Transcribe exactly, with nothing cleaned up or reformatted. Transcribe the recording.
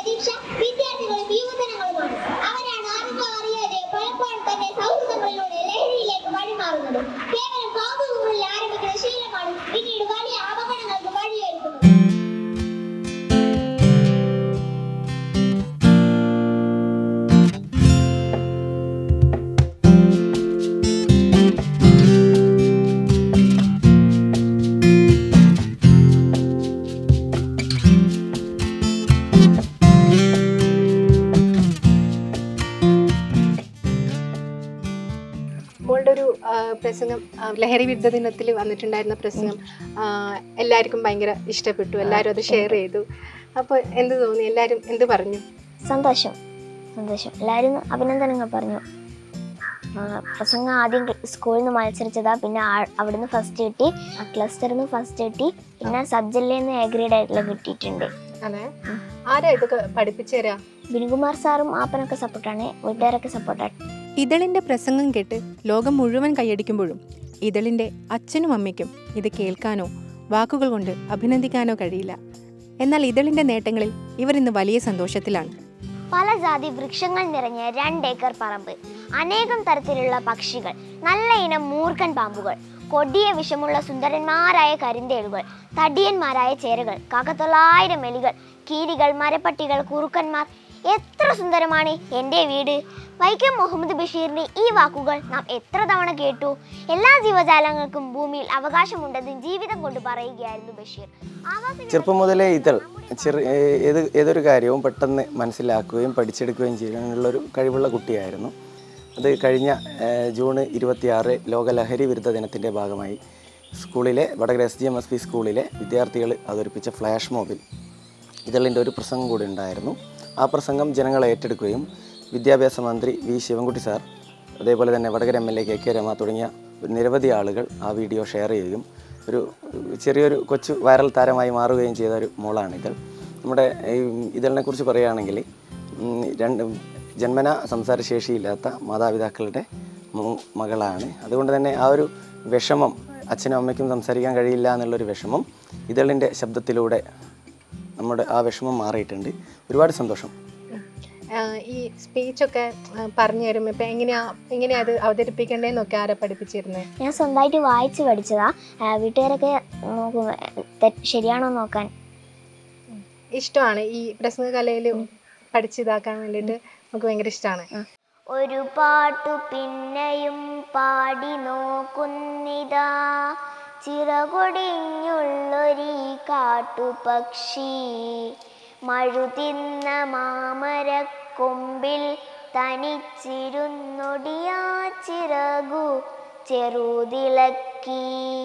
പ്രതീക്ഷ വിദ്യാർത്ഥികളും യുവജനങ്ങളുമാണ്. അവരാണ് അറിഞ്ഞോ അറിയാതെ പലപ്പോഴും തന്നെ സൗഹൃദങ്ങളിലൂടെ ലഹരിയിലേക്ക് വഴിമാറുന്നത്. കേവലം കൗതുകങ്ങളിൽ ആരംഭിക്കുന്ന ശീലമാണ് പിന്നീട് വലിയ അപകടങ്ങൾക്ക് വഴിയൊരുക്കുന്നത്. പ്രസംഗം ലഹരി വിരുദ്ധ ദിനത്തിൽ വന്നിട്ടുണ്ടായിരുന്ന പ്രസംഗം എല്ലാവർക്കും ഭയങ്കര ഇഷ്ടപ്പെട്ടു. എല്ലാവരും അത് ഷെയർ ചെയ്തു. അപ്പോൾ എന്ത് തോന്നി? എല്ലാവരും എന്ത് പറഞ്ഞു? സന്തോഷം സന്തോഷം എല്ലാവരും അഭിനന്ദനങ്ങൾ പറഞ്ഞു. പ്രസംഗം ആദ്യം സ്കൂളിൽ നിന്ന് മത്സരിച്ചതാ, പിന്നെ അവിടുന്ന് ഫസ്റ്റ് കിട്ടി, ക്ലസ്റ്ററിൽ നിന്ന് ഫസ്റ്റ് കിട്ടി, പിന്നെ സബ് ജില്ലയിൽ നിന്ന് എ ഗ്രേഡ് ആയിട്ടുള്ള കിട്ടിയിട്ടുണ്ട്. അതെ, ആരാ ഇതൊക്കെ പഠിപ്പിച്ചു തരാ? ബിനുകുമാർ സാറും ആപ്പനൊക്കെ സപ്പോർട്ടാണ്, വീട്ടുകാരൊക്കെ സപ്പോർട്ടാണ്. ഇതളിൻ്റെ പ്രസംഗം കേട്ട് ലോകം മുഴുവൻ കൈയടിക്കുമ്പോഴും ഇതളിൻ്റെ അച്ഛനും അമ്മയ്ക്കും ഇത് കേൾക്കാനോ വാക്കുകൾ കൊണ്ട് അഭിനന്ദിക്കാനോ കഴിയില്ല. എന്നാൽ ഇതളിൻ്റെ നേട്ടങ്ങളിൽ ഇവർ ഇന്ന് വലിയ സന്തോഷത്തിലാണ്. പല ജാതി വൃക്ഷങ്ങൾ നിറഞ്ഞ രണ്ടേക്കർ പറമ്പ്, അനേകം തരത്തിലുള്ള പക്ഷികൾ, നല്ല ഇനം മൂർഖൻ പാമ്പുകൾ, കൊടിയ വിഷമുള്ള സുന്ദരന്മാരായ കരിന്തേളുകൾ, തടിയന്മാരായ ചേരകൾ, കാക്കത്തൊള്ളായിരം എലികൾ, കീരികൾ, മരപ്പട്ടികൾ, കുറുക്കന്മാർ. എത്ര സുന്ദരമാണ് എൻ്റെ വീട്. വൈക്കം മുഹമ്മദ് ബഷീറിന്റെ ഈ വാക്കുകൾ നാം എത്ര തവണ കേട്ടു. എല്ലാ ജീവജാലങ്ങൾക്കും ഭൂമിയിൽ അവകാശമുണ്ടെന്ന് ജീവിതം കൊണ്ട് പറയുകയായിരുന്നു ബഷീർ. ചെറുപ്പം മുതലേ ഇതൾ ചെറു ഏത് ഏതൊരു കാര്യവും പെട്ടെന്ന് മനസ്സിലാക്കുകയും പഠിച്ചെടുക്കുകയും ചെയ്യാനുള്ളൊരു കഴിവുള്ള കുട്ടിയായിരുന്നു. അത് കഴിഞ്ഞ ജൂൺ ഇരുപത്തിയാറ് ലോക ലഹരി വിരുദ്ധ ദിനത്തിൻ്റെ ഭാഗമായി സ്കൂളിലെ Vadakara S G M S P സ്കൂളിലെ വിദ്യാർത്ഥികൾ അവതരിപ്പിച്ച ഫ്ലാഷ് മോബിൽ ഇതളിൻ്റെ ഒരു പ്രസംഗം കൂടി ഉണ്ടായിരുന്നു. ആ പ്രസംഗം ജനങ്ങൾ ഏറ്റെടുക്കുകയും വിദ്യാഭ്യാസ മന്ത്രി വി ശിവൻകുട്ടി സാർ, അതേപോലെ തന്നെ Vadakara M L A K K Rema തുടങ്ങിയ നിരവധി ആളുകൾ ആ വീഡിയോ ഷെയർ ചെയ്യുകയും ഒരു ചെറിയൊരു കൊച്ചു വൈറൽ താരമായി മാറുകയും ചെയ്ത ഒരു മോളാണ് ഇതൾ. നമ്മുടെ ഇതളിനെ കുറിച്ച് പറയുകയാണെങ്കിൽ രണ്ട് ജന്മന സംസാരശേഷിയില്ലാത്ത മാതാപിതാക്കളുടെ മകളാണ്. അതുകൊണ്ട് തന്നെ ആ ഒരു വിഷമം, അച്ഛനും അമ്മയ്ക്കും സംസാരിക്കാൻ കഴിയില്ല എന്നുള്ളൊരു വിഷമം ഇതളിൻ്റെ ശബ്ദത്തിലൂടെ നമ്മുടെ ആ വിഷമം മാറിയിട്ടുണ്ട്. ഒരുപാട് സന്തോഷം. ഈ സ്പീച്ചൊക്കെ പറഞ്ഞു തരുമ്പോൾ ഇപ്പം എങ്ങനെയാ എങ്ങനെയാ അത് അവതരിപ്പിക്കേണ്ടതെന്നൊക്കെ ആരാ പഠിപ്പിച്ചിരുന്നത്? ഞാൻ സ്വന്തമായിട്ട് വായിച്ച് പഠിച്ചതാ. വീട്ടുകാരൊക്കെ നോക്കും ശരിയാണോ നോക്കാൻ. ഇഷ്ടമാണ് ഈ പ്രസംഗ കലയിൽ പഠിച്ചിതാക്കാൻ വേണ്ടിയിട്ട്. നമുക്ക് ഭയങ്കര ഇഷ്ടമാണ്. ഒരു പാട്ടു പിന്നെയും പാടി നോക്കുന്നിതാ, ചിറകൊടിഞ്ഞുള്ളൊരീ കാട്ടുപക്ഷി, മഴുതിന്ന മാമരക്കൊമ്പിൽ തനിച്ചിരുന്നൊടിയാ ചിറകു ചെറുതിളക്കി.